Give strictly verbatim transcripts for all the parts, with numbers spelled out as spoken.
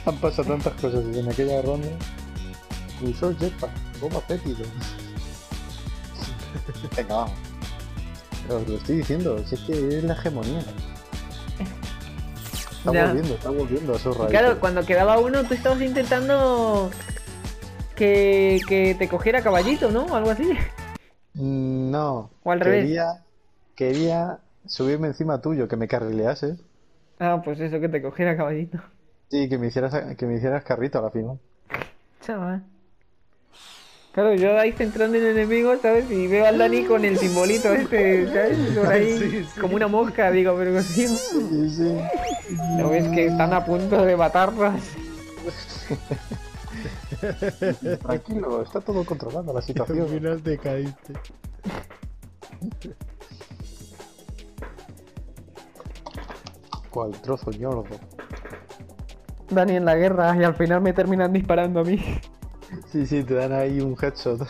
Han pasado tantas cosas en aquella ronda. Usó jetpack, bomba fétido. Venga, vamos. Pero os lo estoy diciendo, si es que es la hegemonía. Está Ya. volviendo, está volviendo a su raíz. Claro, cuando quedaba uno, tú estabas intentando que, que te cogiera caballito, ¿no? O algo así. Mm, No. O al revés. Quería, quería subirme encima tuyo, que me carrilease. Ah, pues eso, que te cogiera caballito. Sí, que me hicieras, que me hicieras carrito a la final. Chaval. Claro, yo ahí centrando en el enemigo, ¿sabes? Y veo al Dani con el simbolito este, ¿sabes? Por ahí, Sí, sí. como una mosca, digo, pero tío, Sí, sí. ¿no ves que están a punto de matarnos? Tranquilo, está todo controlado la Al situación. final te caíste. ¿Cuál trozo ñordo? Dani en la guerra y al final me terminan disparando a mí. Sí, sí, te dan ahí un headshot.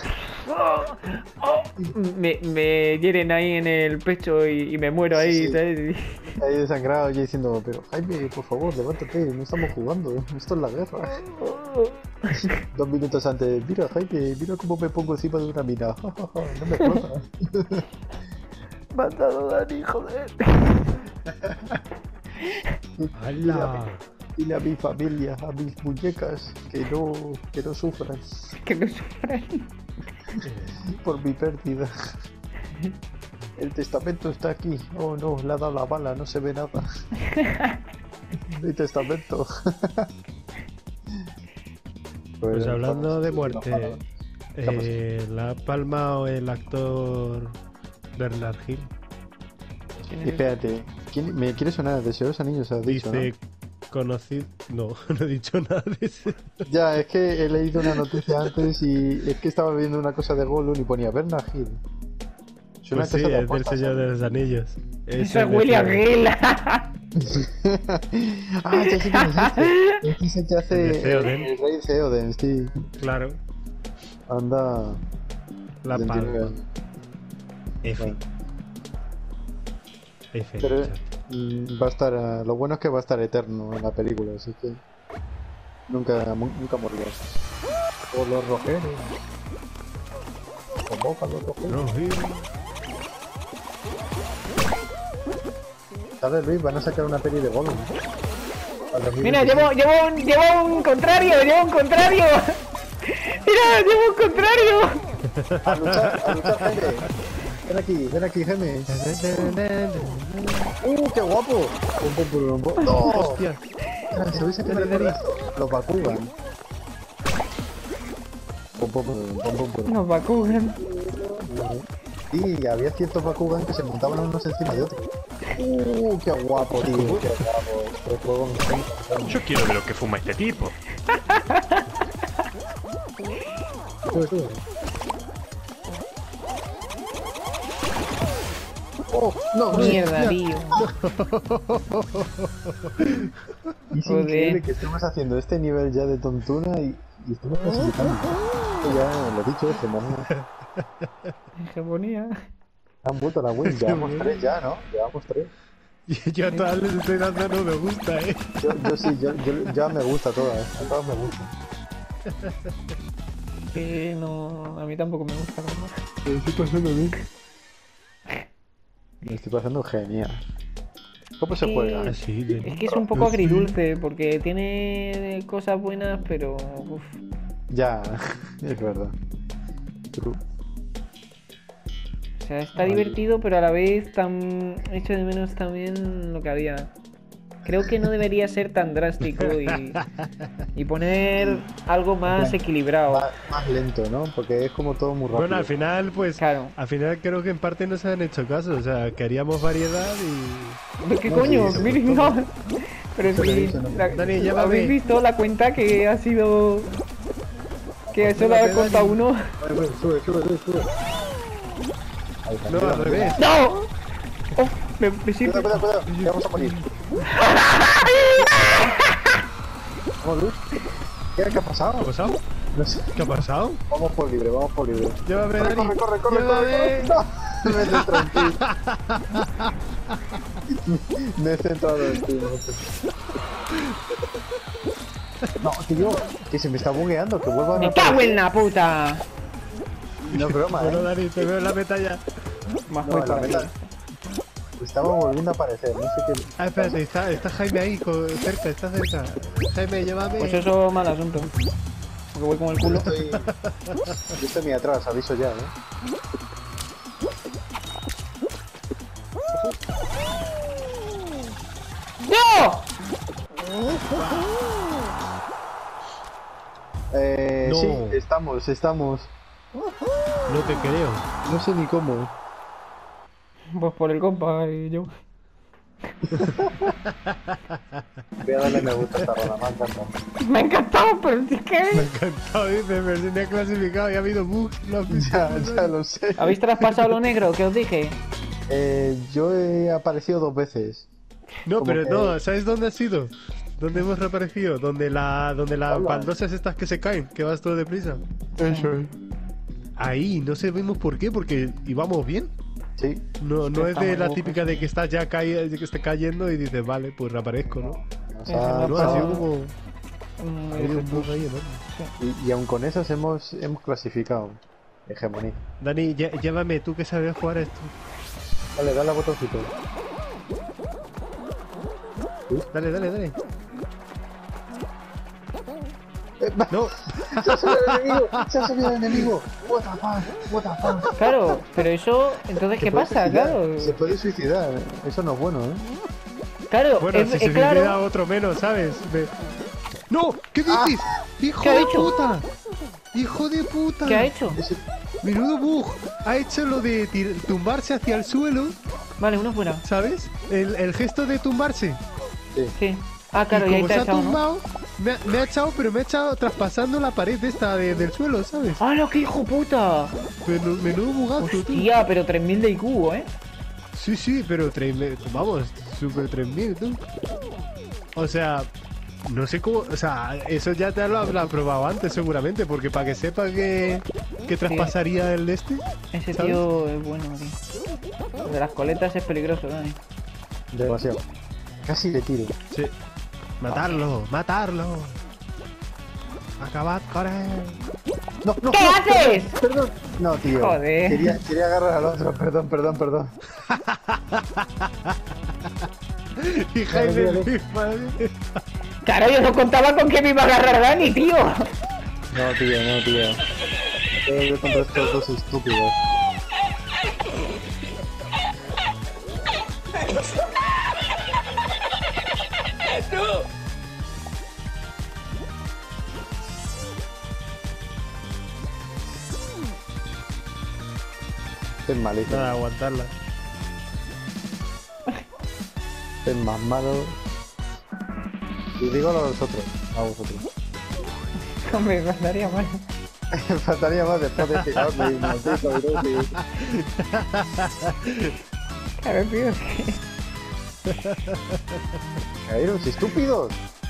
Me, me hieren ahí en el pecho y, y me muero ahí, Sí, sí. ¿sabes? Ahí desangrado y diciendo, pero Jaime, por favor, levántate, no estamos jugando, esto es la guerra. Dos minutos antes, mira Jaime, mira cómo me pongo encima de una mina. No me jodas. Matado Dani, joder. ¡Hala! Dile a mi familia, a mis muñecas, que no, que no sufran Que no sufran. por mi pérdida. El testamento está aquí. Oh no, le ha dado la bala, no se ve nada. Mi testamento. Pues hablando de muerte, ¿Qué ha pasado? eh, la ha palmado el actor Bernard Hill. Y espérate, ¿quién, me quiere sonar de Señor de los Anillos, has dicho, Dice conocido. No, no he dicho nada de eso. ¿no? Ya, es que he leído una noticia antes y es que estaba viendo una cosa de Gollum y ponía Bernard Hill. Suena Pues a sí, cosa de es del apuestas, Señor ¿eh? de los Anillos. Eso es el William de- Hill. Ah, ya sé quién es este. Este es el que hace El de Theoden. el, el rey Theoden, sí. Claro, Anda. la veintinueve palma. años. F. Bueno. F. Pero chat. mm, va a estar, eh, lo bueno es que va a estar eterno en la película, así que nunca, mu- nunca morirá. O los rojeros. Convoca a los rojeros. No, Hill. ¿Sabes, Luis? Van a sacar una peli de Gollum. Al dos mil Mira, veinticinco. llevo, llevo, un, llevo un contrario, llevo un contrario. Mira, llevo un contrario. A luchar, a luchar, Jaime. Ven aquí, ven aquí, Jaime. ¡Uh, qué guapo! Pum, pum, pum, pum, pum. ¡No! Hostia. Ah, ¿sabéis a qué me recuerda? Los Bakugan. Pum, pum, pum, pum, pum, pum. Nos vacunan. Sí, había ciertos Bakugan que se montaban unos encima de otros. ¡Uh, qué guapo, tío! ¡Qué guapo! Este juego me está encantando. Yo quiero ver lo que fuma este tipo. Sube, sube. ¡Oh, no! Mierda, tío. Es Joder. increíble que estemos haciendo este nivel ya de tontuna y, y estemos clasificando. Esto ya lo he dicho, es hegemonía. Hegemonía. Han vuelto a la win, llevamos tres ya, ¿no? Llevamos tres. Yo a todas les estoy dando no me gusta, eh. Yo, yo sí, yo, yo ya me gusta todas, a todas me gustan. Que no, a mí tampoco me gusta, la verdad. Me estoy pasando bien. Me estoy pasando genial. ¿Cómo se Sí. juega? Así de... Es que es un poco agridulce, porque tiene cosas buenas, pero... uf. Ya, es verdad. True. O sea, está divertido, pero a la vez tan echo de menos también lo que había. Creo que no debería ser tan drástico y, y poner algo más Ya. equilibrado. Más, más lento, ¿no? Porque es como todo muy rápido. Bueno, al final, pues, Claro. al final creo que en parte no se han hecho caso, o sea, queríamos variedad y... ¿Qué No, coño? sí, sí, Miren, sí. no. Pero Eso le si dicen, ¿no? la- Dani, llévame. ¿habéis visto la cuenta que ha sido... que solo ha contado uno? Vale, vale, sube, sube, sube, sube. Ahí está, No, mira, al revés. ¡No! Oh, me, me sirve. Cuidado, cuidado, cuidado, que vamos a morir. Vamos, Luz. ¿Qué, ¿Qué ha pasado? ¿Qué ha pasado? No sé. ¿Qué ha pasado? Vamos por libre, vamos por libre. Llévame, Corre, Dani. corre, corre, corre, corre, Llévame. corre. No, me he centrado en ti. Me he centrado en ti. No, tío, que se me está bugueando, que vuelva a ¡Me cago en la puta! No es broma, Bueno, eh. Dani, te veo en la meta ya. Más No, voy en la por aquí. meta. Estaba volviendo a aparecer, no sé qué. Ah, espérate, está, está Jaime ahí, co- cerca, está cerca. Jaime, llévame. Pues eso, mal asunto. Porque voy con el Yo culo. estoy. Yo estoy muy atrás, aviso ya, eh. ¡No! Eh. No. Sí, estamos, estamos. No te creo. No sé ni cómo. Pues por el compa y yo. Voy a darle me gusta a esta ronda, me ha encantado. Me ha encantado, pero sí Me ha que... encantado, dice, pero se me ha clasificado y ha habido bugs. ¿Lo has visto? Ya, ya lo sé. ¿Habéis traspasado lo negro que os dije? Eh, yo he aparecido dos veces. No, Como pero que- no, ¿sabes dónde ha sido? ¿Dónde hemos reaparecido? Donde la, donde las Hola. baldosas estas que se caen, que vas todo deprisa. Eso es. Ahí, no sabemos por qué, porque íbamos bien. Sí. No, no es Está de muy la bajo, típica sí. de que estás ya cae, de que esté cayendo y dices, vale, pues reaparezco, ¿no? O Sí, sea, No, Ah, ha sido ah. como... Mm, ha habido un bug ahí enorme. y, y aun con esas hemos, hemos clasificado. Hegemonía. Dani, lle- llévame, tú que sabes jugar esto. Dale, dale al botoncito. Dale, dale, dale. Eh, va- No, ¡Se ha subido el enemigo! ¡Se ha subido el enemigo! What the fuck, what the fuck. Claro, pero eso... Entonces, Se ¿qué puede pasa? suicidar, Claro. Se puede suicidar. Eso no es bueno, ¿eh? Claro, bueno, es, si es se me claro... queda otro menos, ¿sabes? Me- ¡No! ¿Qué dices? ¡Hijo ¿Qué ha de hecho? puta! ¡Hijo de puta! ¿Qué ha hecho? Ese- Menudo bug. Ha hecho lo de tir- tumbarse hacia el suelo, Vale, uno fuera. ¿sabes? El, el gesto de tumbarse. Sí. Ah, claro, y y ahí como te se ha ha echado, ¿no? tumbado, me, ha- me ha echado, pero me ha echado traspasando la pared esta de- del suelo, ¿sabes? ¡Hala, qué hijo puta! Menudo, menudo bugazo, tú. Hostia, pero tres mil de I Q, ¿eh? Sí, sí, pero tres mil, vamos, super tres mil, tú. O sea, no sé cómo, o sea, eso ya te lo habrá probado antes seguramente, porque para que sepa que, que traspasaría el de este. Ese ¿Sabes? tío es bueno, tío. Lo de las coletas es peligroso, Dani. Demasiado. Casi le tiro. Sí. Matarlo, matarlo. Acabad con él. No, no, ¿Qué no, haces? Perdón. No, tío. Joder. Quería, quería agarrar al otro. Perdón, perdón, perdón. Y Jaime, mírale. mi madre. Claro, yo no contaba con que me iba a agarrar Dani, tío. No, tío, no, tío. Tengo que contra estos dos estúpidos. Es malísimo. Nada, aguantarla. Es más malo. Y digo a vosotros. A vosotros. Me mandaría mal. Faltaría más después de tirarme y maldito inútil. Claro, tío, es que... Caeros estúpidos.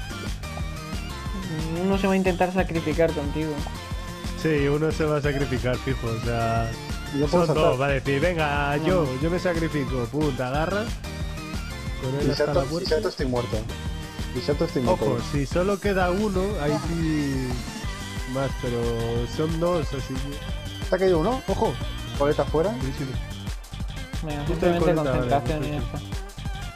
Uno se va a intentar sacrificar contigo. Sí, uno se va a sacrificar, fijo, o sea... No puedo Son saltar. dos, va a decir, venga, yo, yo me sacrifico, pum, te agarra. Con él Si hasta la salto, si puerta. salto estoy muerto. Si salto estoy muerto. Ojo, si solo queda uno, ahí sí... Más, pero son dos, así que... ¿Te ha caído uno? ¡Ojo! Coleta afuera. Buenísimo. Venga, Punto de simplemente coleta, vale, concentración y ya perfecto. está.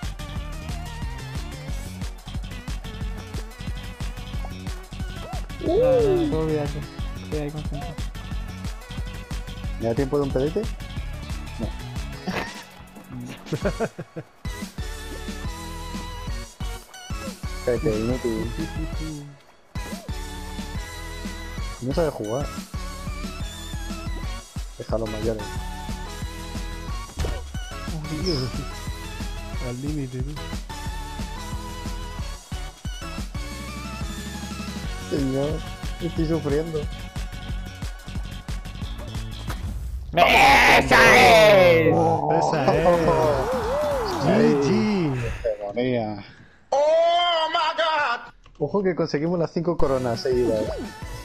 No, no, no, tú olvídate. Estoy ahí concentrado. ¿Me da tiempo de un pedete? No. Cállate, inútil. No sabe jugar. Déjalo mayores. Al límite, tú. Señor, estoy sufriendo. ¡Esa es! Esa es. G G. Demonía. ¡Oh, my God! Ojo que conseguimos las cinco coronas seguidas.